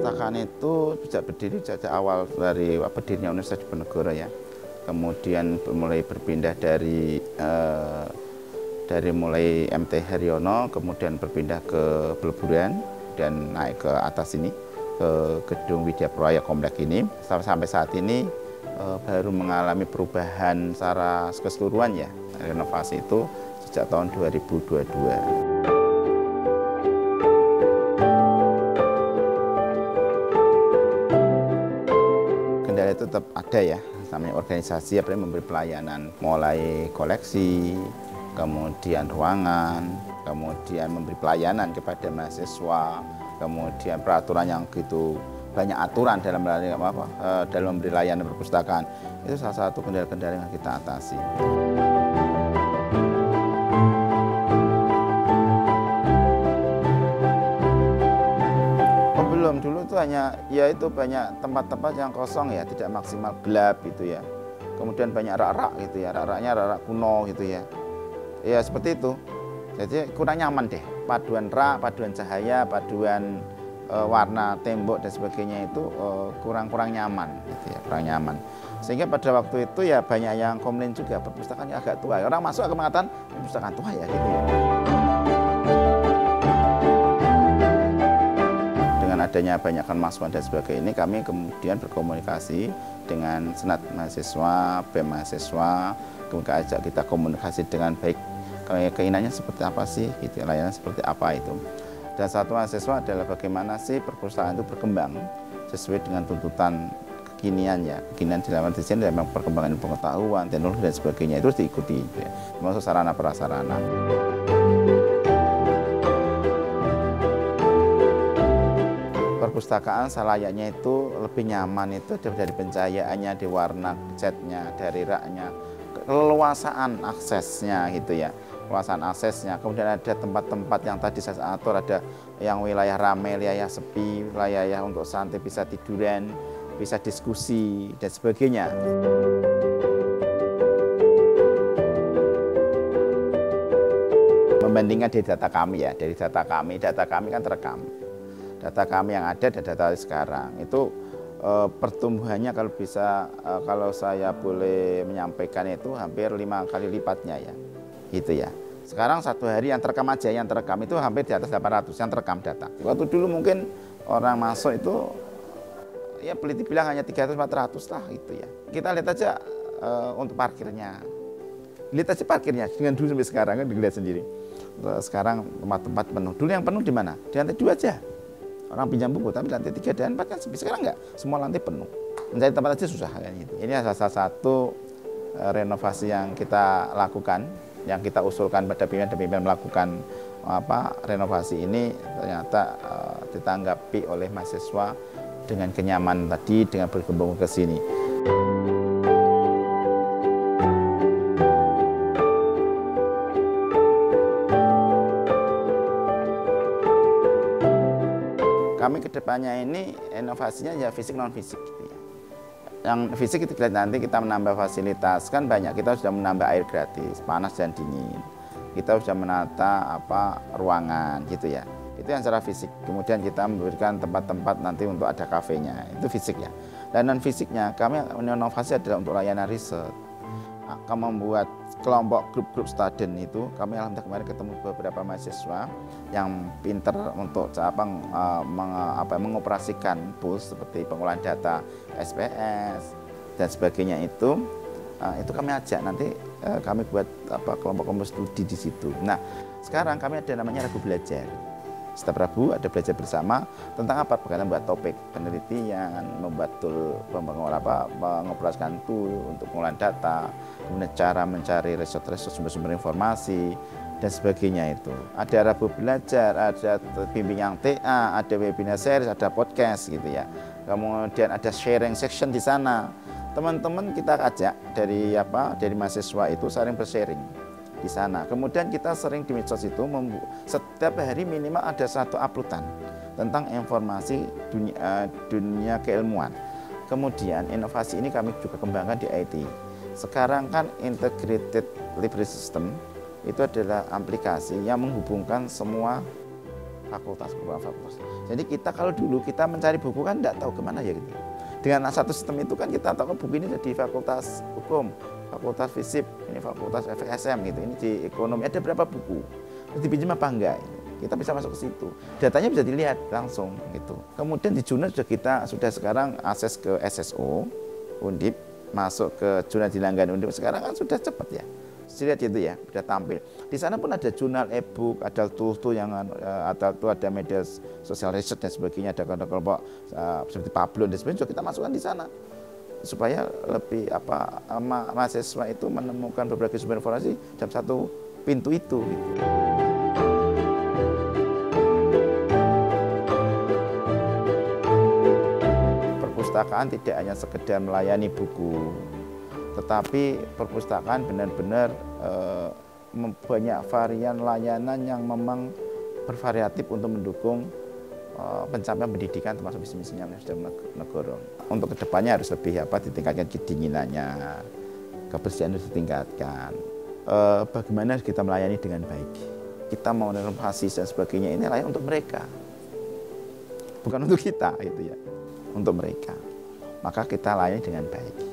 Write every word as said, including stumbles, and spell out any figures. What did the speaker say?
perpustakaan itu sejak berdiri sejak awal dari berdirinya Universitas Diponegoro ya. Kemudian mulai berpindah dari eh, dari mulai M T Haryono, kemudian berpindah ke Peleburan dan naik ke atas ini ke gedung Widya Proaya Komplek ini. Sampai saat ini eh, baru mengalami perubahan secara keseluruhan ya. Renovasi itu sejak tahun dua ribu dua puluh dua. Kendala itu tetap ada ya, namanya organisasi apa memberi pelayanan, mulai koleksi, kemudian ruangan, kemudian memberi pelayanan kepada mahasiswa, kemudian peraturan yang begitu banyak aturan dalam apa, dalam memberi layanan perpustakaan. Itu salah satu kendala-kendala yang kita atasi. Belum, dulu itu hanya ya itu banyak tempat-tempat yang kosong ya, tidak maksimal, gelap gitu ya. Kemudian banyak rak-rak gitu ya, rak-raknya rak-rak kuno gitu ya. Ya seperti itu. Jadi kurang nyaman deh. Paduan rak, paduan cahaya, paduan e, warna tembok dan sebagainya itu kurang-kurang e, nyaman gitu ya, kurang nyaman. Sehingga pada waktu itu ya banyak yang komplain juga, perpustakaannya agak tua. Orang masuk ke mengatakan perpustakaan tua ya gitu ya. Adanya banyakkan masukan dan sebagainya ini, kami kemudian berkomunikasi dengan senat mahasiswa, B E M mahasiswa, kemudian ajak kita komunikasi dengan baik, keinginannya seperti apa sih, gitu, layanan seperti apa itu. Dan satu mahasiswa adalah bagaimana sih perpustakaan itu berkembang sesuai dengan tuntutan kekinian ya, kekinian di dalam desain dan memang perkembangan pengetahuan, teknologi dan sebagainya itu harus diikuti, gitu ya, termasuk sarana prasarana. Perpustakaan selayaknya itu lebih nyaman itu dari pencahayaannya, di warna catnya, dari raknya, keleluasaan aksesnya gitu ya, keleluasaan aksesnya. Kemudian ada tempat-tempat yang tadi saya atur, ada yang wilayah ramai, wilayah sepi, wilayah untuk santai bisa tiduran, bisa diskusi dan sebagainya. Membandingkan dari data kami ya, dari data kami, data kami kan terekam. Data kami yang ada dan data sekarang itu e, pertumbuhannya kalau bisa e, kalau saya boleh menyampaikan itu hampir lima kali lipatnya ya, gitu ya. Sekarang satu hari yang terekam aja, yang terekam itu hampir di atas delapan ratus yang terekam data. Waktu dulu mungkin orang masuk itu ya peliti bilang hanya tiga ratus empat ratus lah gitu ya. Kita lihat aja e, untuk parkirnya, lihat aja parkirnya dengan dulu sampai sekarang kan dilihat sendiri. Sekarang tempat-tempat penuh. Dulu yang penuh di mana? Di lantai dua aja. Orang pinjam buku, tapi lantai tiga dan empat kan sekarang enggak, semua lantai penuh. Mencari tempat aja susah kan gitu. Ini salah satu renovasi yang kita lakukan, yang kita usulkan pada pimpinan dan pimpinan melakukan apa renovasi ini ternyata uh, ditanggapi oleh mahasiswa dengan kenyamanan tadi, dengan berkembang ke sini. Kami kedepannya ini inovasinya ya fisik non fisik gitu ya. Yang fisik itu nanti kita menambah fasilitas, kan banyak, kita sudah menambah air gratis, panas dan dingin. Kita sudah menata apa ruangan gitu ya. Itu yang secara fisik. Kemudian kita memberikan tempat-tempat nanti untuk ada kafenya, itu fisik ya. Dan non fisiknya kami inovasi adalah untuk layanan riset. Kami membuat kelompok grup-grup student itu, kami alhamdulillah kemarin ketemu beberapa mahasiswa yang pinter untuk apa, meng, apa, mengoperasikan tools seperti pengolahan data S P S dan sebagainya itu, itu kami ajak nanti kami buat apa kelompok-kelompok studi di situ. Nah sekarang kami ada namanya Rabu Belajar. Setiap Rabu ada belajar bersama tentang apa? Bagaimana membuat topik penelitian, membuat tool, apa, mengoperasikan tool untuk pengolahan data, kemudian cara mencari resort-resort sumber-sumber informasi, dan sebagainya itu. Ada Rabu Belajar, ada bimbingan T A, ada webinar series, ada podcast gitu ya. Kemudian ada sharing section di sana. Teman-teman kita ajak dari apa? Dari mahasiswa itu saling bersharing di sana. Kemudian kita sering di medsos itu setiap hari minimal ada satu uploadan tentang informasi dunia, uh, dunia keilmuan. Kemudian inovasi ini kami juga kembangkan di I T. Sekarang kan integrated library system itu adalah aplikasi yang menghubungkan semua fakultas, fakultas. Jadi kita kalau dulu kita mencari buku kan tidak tahu kemana ya gitu. Dengan satu sistem itu kan kita tahu buku ini ada di Fakultas Hukum, Fakultas Fisip, ini Fakultas F S M gitu, ini di Ekonomi, ada berapa buku, terus dipinjam apa enggak, kita bisa masuk ke situ, datanya bisa dilihat langsung gitu. Kemudian di jurnal sudah kita sudah sekarang akses ke S S O, Undip, masuk ke jurnal di langganan Undip, sekarang kan sudah cepat ya. Lihat itu ya, sudah tampil. Di sana pun ada jurnal e-book, ada tools-tool yang ada tuh ada media sosial research dan sebagainya, ada kelompok uh, seperti Pablo dan sebagainya juga kita masukkan di sana supaya lebih apa ma mahasiswa itu menemukan berbagai sumber informasi dalam satu pintu itu. Gitu. Perpustakaan tidak hanya sekedar melayani buku, tetapi perpustakaan benar-benar eh, banyak varian layanan yang memang bervariatif untuk mendukung eh, pencapaian pendidikan termasuk visi misinya negara. Untuk kedepannya harus lebih apa ditingkatkan kedinginannya, kebersihan harus ditingkatkan. Eh, bagaimana kita melayani dengan baik? Kita mau renovasi dan sebagainya ini layak untuk mereka, bukan untuk kita, itu ya, untuk mereka. Maka kita layani dengan baik.